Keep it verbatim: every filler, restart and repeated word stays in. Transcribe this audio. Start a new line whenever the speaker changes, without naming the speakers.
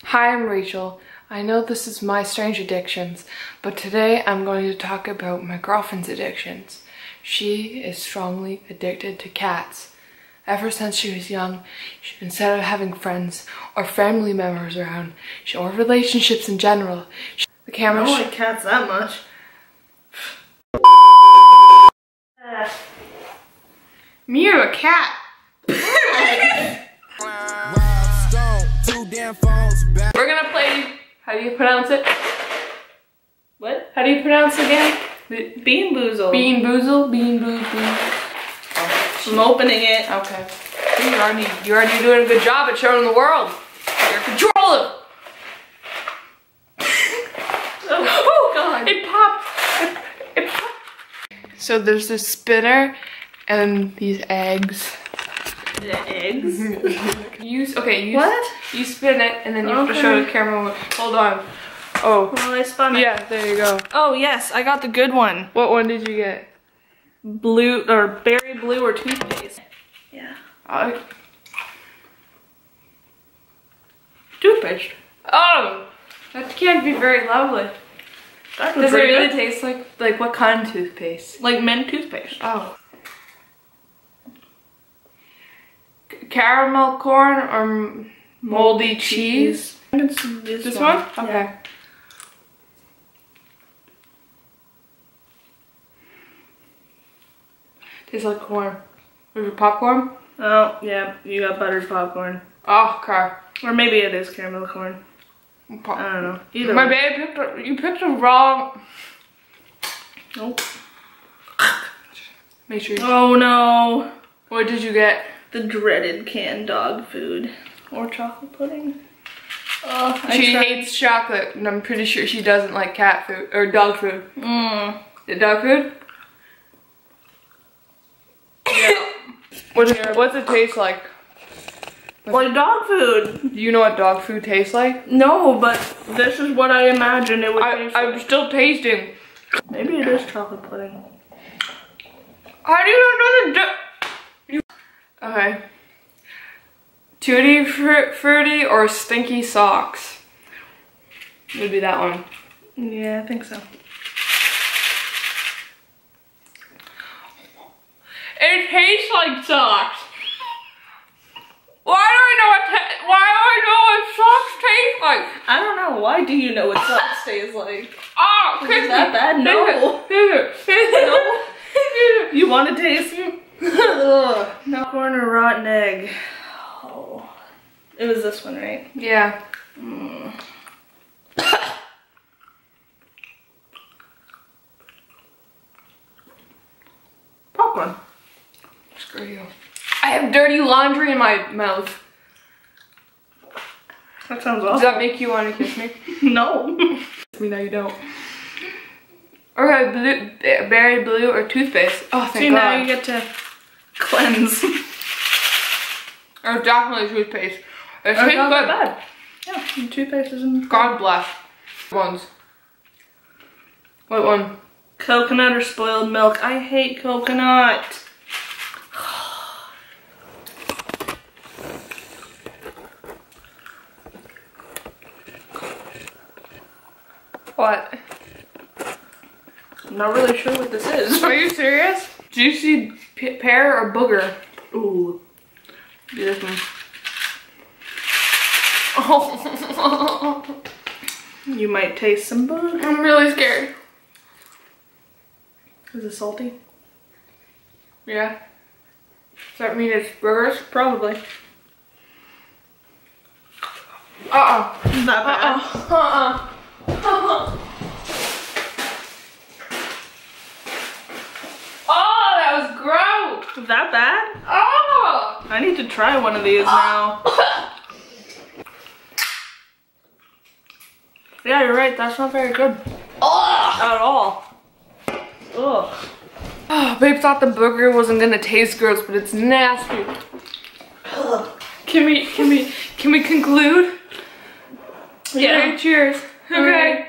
Hi, I'm Rachel. I know this is my strange addictions, but today I'm going to talk about my girlfriend's addictions. She is strongly addicted to cats. Ever since she was young, she, instead of having friends or family members around, she, or relationships in general, she, the camera.
I don't like cats that much.
Me or a cat? We're gonna play. How do you pronounce it?
What?
How do you pronounce it again?
Bean Boozle.
Bean Boozle? Bean Boozle.
I'm opening it.
Okay. You're already, you're already doing a good job at showing the world. You're controlling.
oh, oh God.
It popped. It, it popped. So there's this spinner and these eggs.
The eggs?
You, okay, you,
what?
You spin it and then you have
okay.
to show the camera. Hold on. Oh.
Well, I spun it.
Yeah, there you go.
Oh, yes, I got the good one.
What one did you get?
Blue, or berry blue or toothpaste. Yeah.
Uh,
Toothpaste.
oh! That can't be very lovely.
That
Does it really
good.
taste like, like what kind of toothpaste?
Like mint toothpaste.
Oh. Caramel corn or moldy cheese?
It's this,
This
one?
one? Okay.
Yeah.
Tastes like corn. Is it popcorn?
Oh, yeah, you got buttered popcorn.
Oh, crap.
Or maybe it is caramel corn.
Pop
I don't know. Either
My
way.
baby picked a, you picked the wrong.
Nope.
Make sure you,
Oh no.
what did you get?
The dreaded canned dog food. Or chocolate pudding. Oh, I
She
tried.
hates chocolate, and I'm pretty sure she doesn't like cat food, or dog food.
Mm.
The dog food?
Yeah.
What's it, what's it taste like?
Like dog food.
Do you know what dog food tastes like?
No, but this is what I imagine it would
I,
taste
I'm
like.
still tasting.
Maybe it is chocolate pudding.
How do you know the Okay. Tutti fr Frutti or Stinky Socks? Would be that one.
Yeah, I think so.
It tastes like socks. Why do I know what why do I know what socks taste like?
I don't know. Why do you know what socks tastes like?
Oh,
Is it that bad? No.
No.
You want to taste it? Ugh. No corn or rotten egg. Oh. It was this one, right?
Yeah.
Mm. Popcorn.
Screw you. I have dirty laundry in my mouth.
That sounds
Does
awful.
that make you want to kiss me?
No.
Me, no, you don't. Okay, blue, berry blue or toothpaste. Oh, thank
See,
God.
now you get to cleanse.
Or definitely toothpaste. It
Or
tastes
not
good.
that bad. Yeah, the toothpaste isn't.
God bless. Ones. What one?
Coconut or spoiled milk. I hate coconut.
What?
I'm not really sure what this is.
Are you serious? Juicy p pear or booger?
Ooh.
Do this one. Oh.
You might taste some bug.
I'm really scared.
Is it salty?
Yeah. Does that mean it's burgers?
Probably.
Uh-uh.
Not bad.
Uh-uh. Uh-uh. Uh-uh. Oh, that was gross.
That bad?
Oh.
I need to try one of these now. Yeah, you're right. That's not very good.
Oh.
At all. Ugh.
Oh, babe thought the burger wasn't gonna taste gross, but it's nasty. Can we, can we, can we conclude?
Yeah.
Okay, cheers. Okay.